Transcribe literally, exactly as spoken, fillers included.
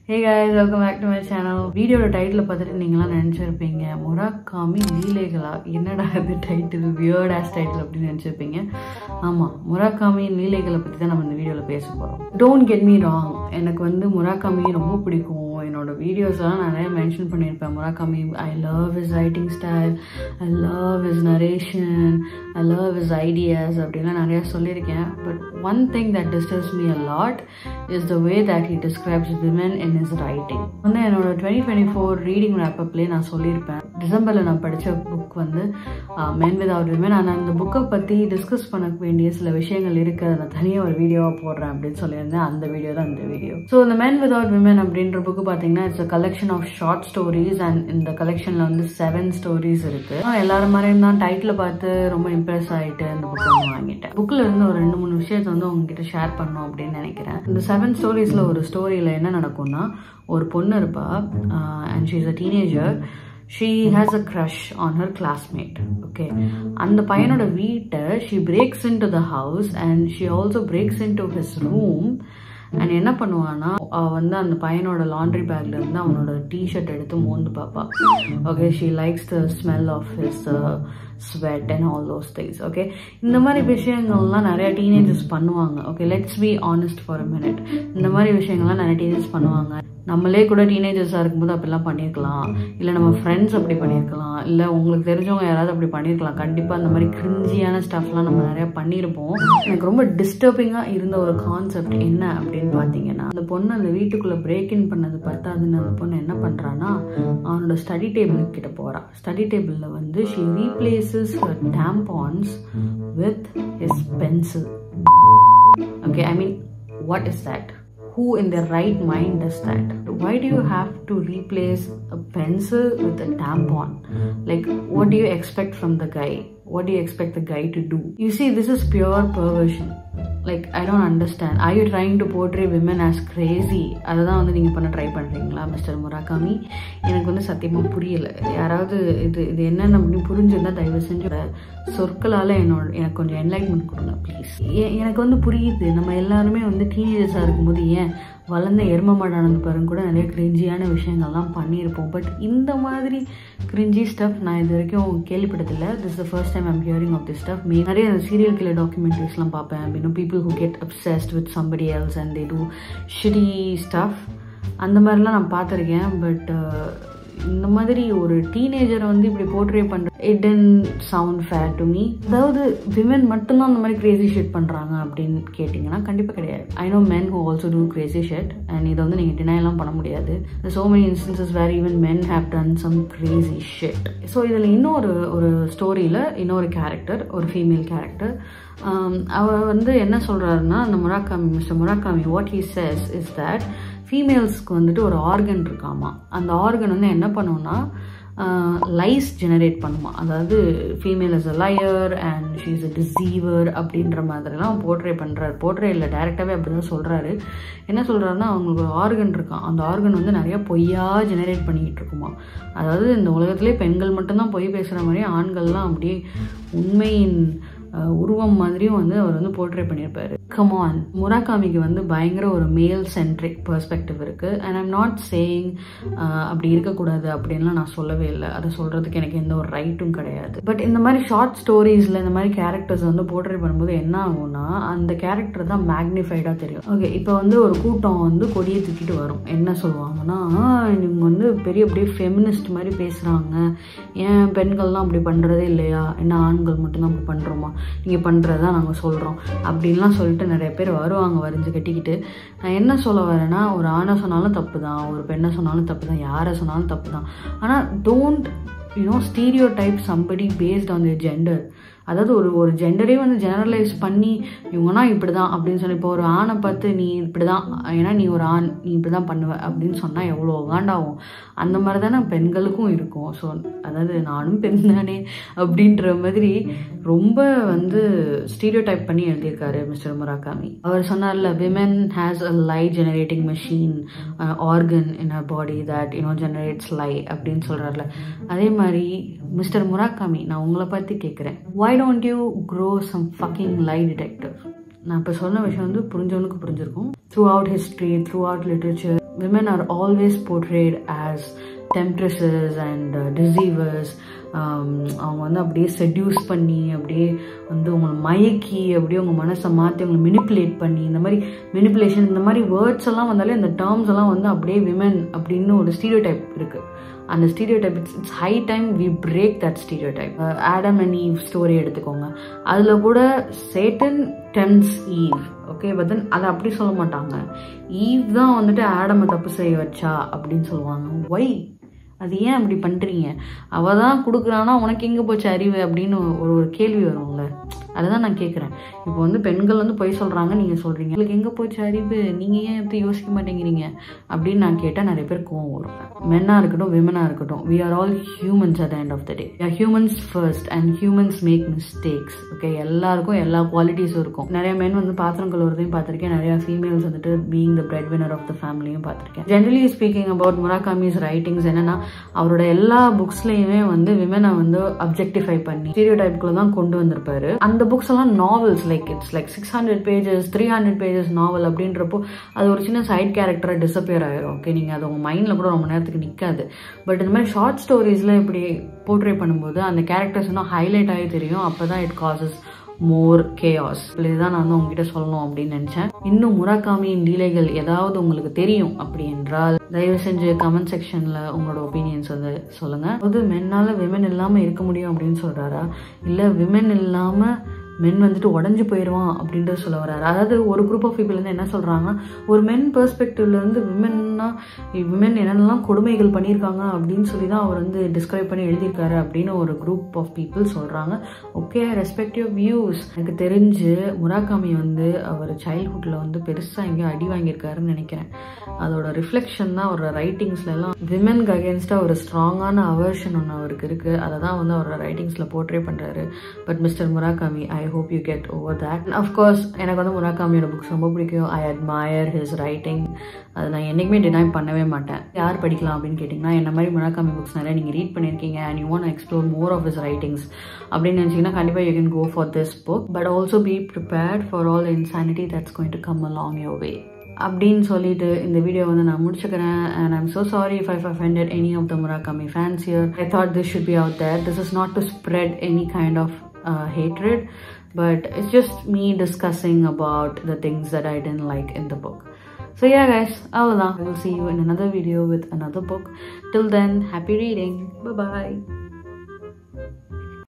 Hey guys, welcome back to my channel. Video title பார்த்துட்டு நீங்களா நினைச்சிருப்பீங்க முராகாமி லீலைகளா என்னடா இது டைட்டில் weird ass title அப்படி நினைச்சிருப்பீங்க. ஆமா, முராகாமி லீலைகளை பத்தி தான் நம்ம இந்த வீடியோல பேச போறோம். Don't get me wrong, எனக்கு வந்து முராகாமி ரொம்ப பிடிக்கும். என்னோட வீடியோஸ்லாம் நிறைய மென்ஷன் பண்ணியிருப்பேன். முராகாமி, I love his writing style, I love his narration, I love his ideas அப்படிலாம் நிறைய சொல்லியிருக்கேன். But one thing that disturbs me a lot is the way that he describes women in his writing. வந்து என்னோட twenty twenty-four reading ரேப்பப்லேயே நான் சொல்லியிருப்பேன். டிசம்பரில் நான் படித்த புக் வந்து Men Without Women. ஆனால் அந்த புக்கை பற்றி டிஸ்கஸ் பண்ண வேண்டிய சில விஷயங்கள் இருக்குது, அதை நான் தனியாக ஒரு வீடியோவாக போடுறேன் அப்படின்னு சொல்லியிருந்தேன். அந்த வீடியோ தான் இந்த வீடியோ. ஸோ இந்த Men Without Women அப்படின்ற புக்கு பார்த்தீங்கன்னா it's a collection of short stories. And இந்த கலெக்ஷனில் வந்து செவன் ஸ்டோரிஸ் இருக்குது. எல்லாரும் மாதிரியும் தான் டைட்டில் பார்த்து ரொம்ப இம்ப்ரெஸ் ஆகிட்டு இந்த புக்கை வந்து வாங்கிட்டேன். புக்கில் இருந்து ஒரு ரெண்டு மூணு விஷயத்தை வந்து உங்ககிட்ட ஷேர் பண்ணணும் அப்படின்னு நினைக்கிறேன். இந்த செவன் ஸ்டோரிஸில் ஒரு ஸ்டோரியில் என்ன நடக்கும்னா, ஒரு பொண்ணு இருப்பா, and she is a teenager. She has a crush on her classmate. Okay, and the payanoda veeta, she breaks into the house and she also breaks into his room. And என்ன பண்ணுவானா, அவ வந்து அந்த பையனோட லாண்ட்ரி பேக்ல இருந்து அவனோட T shirt எடுத்து மோந்து பாப்பா. Okay, she likes the smell of his uh, sweat and all those things. Okay, இந்த மாதிரி விஷயங்கள்லாம் நிறைய டீனேஜர்ஸ் பண்ணுவாங்க. Okay, let's be honest for a minute. இந்த மாதிரி விஷயங்கள்லாம் நிறைய டீனேஜர்ஸ் பண்ணுவாங்க. நம்மளே கூட டீனேஜர்ஸாக இருக்கும்போது அப்படிலாம் பண்ணியிருக்கலாம், இல்லை நம்ம ஃப்ரெண்ட்ஸ் அப்படி பண்ணியிருக்கலாம், இல்லை உங்களுக்கு தெரிஞ்சவங்க யாராவது அப்படி பண்ணியிருக்கலாம். கண்டிப்பாக அந்த மாதிரி கிரிஞ்சியான ஸ்டஃப்லாம் நம்ம நிறையா பண்ணியிருப்போம். எனக்கு ரொம்ப டிஸ்டர்பிங்காக இருந்த ஒரு கான்செப்ட் என்ன அப்படின்னு பார்த்தீங்கன்னா, அந்த பொண்ணு அந்த வீட்டுக்குள்ளே பிரேக் இன் பண்ணது பார்த்தாதுன்னு அந்த பொண்ணு என்ன பண்ணுறான்னா, அவனோட ஸ்டடி டேபிள் கிட்ட போகிறான். ஸ்டடி டேபிளில் வந்து she replaces her tampons with his pencil. Okay, I mean, what is that? Who in their right mind does that? Why do you have to replace a pencil with a tampon? Like, what do you expect from the guy? What do you expect the guy to do? You see, this is pure perversion. Like, I don't understand. Are you trying to portray women as crazy? அதான் வந்து நீங்கள் பண்ண try பண்ணுறீங்களா mister முராகாமி? எனக்கு வந்து சத்தியமாக புரியலை. யாராவது இது இது என்னென்ன அப்படின்னு புரிஞ்சுருந்தா தயவு செஞ்சு சொற்களால் என்னோட எனக்கு கொஞ்சம் என்லைட்மெண்ட் கொடுங்க ப்ளீஸ். எனக்கு வந்து புரியுது, நம்ம எல்லாருமே வந்து டீனேஜர்ஸாக இருக்கும்போது ஏன் வளர்ந்த எரும மாடானது பாருங்க கூட நிறைய கிரிஞ்சியான விஷயங்கள்லாம் பண்ணியிருப்போம். பட் இந்த மாதிரி கிரிஞ்சி ஸ்டஃப் நான் இது வரைக்கும் கேள்விப்பட்டதில்லை. This the first time I'm hearing of this stuff. Me நிறைய சீரியல் கில்லர் டாக்குமெண்ட்ரிஸ்லாம் பார்ப்பேன். You know people who get obsessed with somebody else and they do shitty stuff. அந்த மாதிரிலாம் நான் பார்த்துருக்கேன். பட் இந்த மாதிரி ஒரு டீனேஜரை வந்து இப்படி போர்ட்ரே பண்ணுற it tend sound fair to me. அதாவது விமன் மட்டும்தான் அந்த மாதிரி கிரேசி ஷிட் பண்ணுறாங்க அப்படின்னு கேட்டிங்கன்னா கண்டிப்பாக கிடையாது. I know men who also do crazy shit, and இதை வந்து நீங்கள் டினைலாம் பண்ண முடியாது. So many instances where even men have done some crazy shit. So இதில் இன்னொரு ஒரு ஸ்டோரியில் இன்னொரு கேரக்டர், ஒரு ஃபீமேல் கேரக்டர், அவர் வந்து என்ன சொல்கிறாருன்னா, அந்த Murakami mister Murakami what he says is that ஃபீமேல்ஸ்க்கு வந்துட்டு ஒரு ஆர்கன் இருக்காமா. அந்த ஆர்கன் வந்து என்ன பண்ணுன்னா லைஸ் ஜெனரேட் பண்ணுமா. அதாவது female is a liar and she is a deceiver அப்படின்ற மாதிரிலாம் போர்ட்ரே பண்ணுறாரு. போர்ட்ரே இல்லை, டேரெக்டாகவே அப்படி தான் சொல்கிறாரு. என்ன சொல்கிறாருன்னா, அவங்களுக்கு ஒரு ஆர்கன் இருக்கான். அந்த ஆர்கன் வந்து நிறையா பொய்யா ஜெனரேட் பண்ணிக்கிட்டு இருக்குமா. அதாவது இந்த உலகத்திலே பெண்கள் மட்டும்தான் பொய் பேசுகிற மாதிரி ஆண்கள்லாம் அப்படியே உண்மையின் உருவம் மாதிரியும் வந்து அவர் வந்து போர்ட்ரே பண்ணியிருப்பாரு. கமான், முராகாமிக்கு வந்து பயங்கர ஒரு மேல் சென்ட்ரிக் பெர்ஸ்பெக்டிவ் இருக்குது. அண்ட் ஐம் நாட் சேயிங் அப்படி இருக்கக்கூடாது அப்படின்லாம் நான் சொல்லவே இல்லை. அதை சொல்கிறதுக்கு எனக்கு எந்த ஒரு ரைட்டும் கிடையாது. பட் இந்த மாதிரி ஷார்ட் ஸ்டோரிஸில் இந்த மாதிரி கேரக்டர்ஸ் வந்து போர்ட்ரே பண்ணும்போது என்ன ஆகும்னா, அந்த கேரக்டர் தான் மேக்னிஃபைடாக தெரியும். ஓகே, இப்போ வந்து ஒரு கூட்டம் வந்து கொடியை தூக்கிட்டு வரும். என்ன சொல்லுவாங்கன்னா, இவங்க வந்து பெரிய அப்படியே ஃபெமினிஸ்ட் மாதிரி பேசுகிறாங்க, ஏன் பெண்கள்லாம் அப்படி பண்ணுறதே இல்லையா, என்ன ஆண்கள் மட்டும்தான் அப்படி பண்ணுறோமா, நீங்கள் பண்ணுறதா நாங்கள் சொல்கிறோம் அப்படின்லாம் சொல்லிட்டு நிறைய பேர் வருவாங்க வரைஞ்சு கட்டிக்கிட்டு. நான் என்ன சொல்ல வரேன்னா, ஒரு ஆணை சொன்னாலும் தப்பு தான், ஒரு பெண்ணை சொன்னாலும் தப்பு தான், யாரை சொன்னாலும் தப்பு தான். ஆனால் don't you know stereotype somebody based on the gender. அதாவது ஒரு ஒரு ஜெண்டரே வந்து ஜெனரலைஸ் பண்ணி இவங்கன்னா இப்படி தான் அப்படின்னு சொல்லி, இப்போ ஒரு ஆணை பார்த்து நீ இப்படி தான், ஏன்னா நீ ஒரு ஆண், நீ இப்படி தான் பண்ணுவ அப்படின்னு சொன்னால் எவ்வளோ காண்டாகும். அந்த மாதிரி தானே பெண்களுக்கும் இருக்கும். ஸோ அதாவது நானும் பெண் தானே அப்படின்ற மாதிரி ரொம்ப வந்து ஸ்டீரியோ டைப் பண்ணி எழுதியிருக்காரு மிஸ்டர் முராகாமி. அவர் சொன்னார்ல, women has a lie generating machine organ in a body that you know generates lie அப்படின்னு சொல்கிறார்ல. அதே மாதிரி மிஸ்டர் முராகாமி, நான் உங்களை பார்த்து கேட்குறேன், why don't you grow some fucking lie detector? நான் இப்போ சொன்ன விஷயம் வந்து புரிஞ்சவனுக்கு புரிஞ்சிருக்கும். Throughout history, throughout literature, women are always portrayed as temptresses and uh, deceivers. அவங்க வந்து அப்படியே செட்யூஸ் பண்ணி அப்படியே வந்து உங்களை மயக்கி அப்படியே உங்கள் மனசை மாற்றி உங்களை மெனிப்புலேட் பண்ணி இந்த மாதிரி மெனிப்புலேஷன் இந்த மாதிரி வேர்ட்ஸ் எல்லாம் வந்தாலே இந்த டேர்ம்ஸ் எல்லாம் வந்து அப்படியே விமன் அப்படின்னு ஒரு ஸ்டீரியோ டைப் இருக்குது. அந்த stereotype it's it's high time we break that stereotype. Adam and Eve story எடுத்துக்கோங்க, அதில் கூட Satan tempts Eve, okay, but then அதை அப்படி சொல்ல மாட்டாங்க. ஈவ் தான் வந்துட்டு ஆடமை தப்பு செய்ய வச்சா அப்படின்னு சொல்லுவாங்க. ஒய்? அது ஏன் அப்படி பண்ணுறீங்க? அவள் தான் கொடுக்குறானா உனக்கு எங்கே போச்சு அறிவு அப்படின்னு ஒரு ஒரு கேள்வி வரும்ல. அதுதான் நான் கேட்குறேன். இப்போ வந்து பெண்கள் வந்து பொய் சொல்கிறாங்க, நீங்கள் சொல்கிறீங்க உங்களுக்கு எங்கே போச்சு அறிவு, நீங்கள் ஏன் எப்படி யோசிக்க மாட்டேங்கிறீங்க அப்படின்னு நான் கேட்டால் நிறைய பேர் கோவம் வரும். மென்னாக இருக்கட்டும் விமனாக இருக்கட்டும், we are all humans at the end of the day. Humans first and humans make mistakes, okay. எல்லாருக்கும் எல்லா குவாலிட்டிஸும் இருக்கும். நிறைய மென் வந்து பாத்திரம் கழுவுறதையும் பார்த்துருக்கேன், நிறையா ஃபீமேல்ஸ் வந்துட்டு being the breadwinner of the ஃபேமிலியும் பார்த்துருக்கேன். Generally speaking about Murakami's writings என்னன்னா, அவரோட எல்லா புக்ஸ்லையுமே வந்து விமனை வந்து அப்ஜெக்டிஃபை பண்ணி ஸ்டீரியோ டைப்குள்ள தான் கொண்டு வந்திருப்பாரு. அந்த புக்ஸ் எல்லாம் novels, like it's like six hundred pages three hundred pages novel அப்படின்றப்போ அது ஒரு சின்ன சைட் கேரக்டராக டிஸப்பியர் ஆயிரும். ஓகே, நீங்கள் அது உங்கள் மைண்டில் கூட ரொம்ப நேரத்துக்கு நிற்காது. பட் இந்த மாதிரி ஷார்ட் ஸ்டோரிஸில் இப்படி போர்ட்ரே பண்ணும்போது அந்த கேரக்டர்ஸ் இன்னும் ஹைலைட் ஆகி தெரியும். அப்போ தான் இட் காசஸ் மோர் கேஆஸ். இதுதான் நான் வந்து உங்ககிட்ட சொல்லணும் அப்படின்னு நினைச்சேன். இன்னும் முராகாமியின் லீலைகள் ஏதாவது உங்களுக்கு தெரியும் அப்படி என்றால் தயவு செஞ்சு கமெண்ட் செக்ஷன்ல உங்களோட ஒப்பீனியன்ஸ் வந்து சொல்லுங்க. அதாவது மென்னால விமன் இல்லாம இருக்க முடியும் அப்படின்னு சொல்றாரா, இல்ல விமன் இல்லாம மென் வந்துட்டு உடஞ்சு போயிடுவான் அப்படின்றது சொல்ல வர்றாரு. அதாவது ஒரு குரூப் ஆஃப் பீப்புள் வந்து என்ன சொல்றாங்கன்னா, ஒரு மென் பெர்ஸ்பெக்டிவ்ல இருந்து விமென்னா விமன் என்னென்னலாம் கொடுமைகள் பண்ணியிருக்காங்க அப்படின்னு சொல்லி தான் அவர் வந்து டிஸ்கிரைப் பண்ணி எழுதியிருக்காரு அப்படின்னு ஒரு குரூப் ஆஃப் பீப்புள் சொல்றாங்க. Okay, respect your views. எனக்கு தெரிஞ்சு முராகாமி வந்து அவர் சைல்ட்ஹுட்ல வந்து பெருசாக எங்கேயும் அடி வாங்கியிருக்காருன்னு நினைக்கிறேன். அதோட ரிஃப்ளெக்ஷன் தான் அவரோட ரைட்டிங்ஸ்ல எல்லாம் விமென்க்கு அகேன்ஸ்டா ஒரு ஸ்ட்ராங்கான அவர்ஷன் ஒன்று அவருக்கு இருக்கு. அதை தான் வந்து அவரோட ரைட்டிங்ஸ்ல போர்ட்ரே பண்றாரு. But mister Murakami, I hope you get over that. And of course, எனக்கு வந்து முராகாமியோட புக்ஸ் ரொம்ப பிடிக்கும். I admire his writing. அது நான் என்றைக்குமே டினை பண்ணவே மாட்டேன். யார் படிக்கலாம் அப்படின்னு கேட்டிங்கன்னா, என்ன மாதிரி முராகாமி புக்ஸ் நிறைய நீங்கள் ரீட் பண்ணியிருக்கீங்க and you want to explore more of his writings அப்படின்னு நினச்சிங்கன்னா கண்டிப்பாக you can go for this book. But also be prepared for all the insanity that's going to come along your way. அப்படின்னு சொல்லிட்டு இந்த video வந்து நான் முடிச்சுக்கிறேன். and I'm so sorry if I've offended any of the Murakami fans here. I thought this should be out there. This is not to spread any kind of uh, hatred, but it's just me discussing about the things that I didn't like in the book. So yeah guys, I will see you in another video with another book. Till then, happy reading. Bye bye.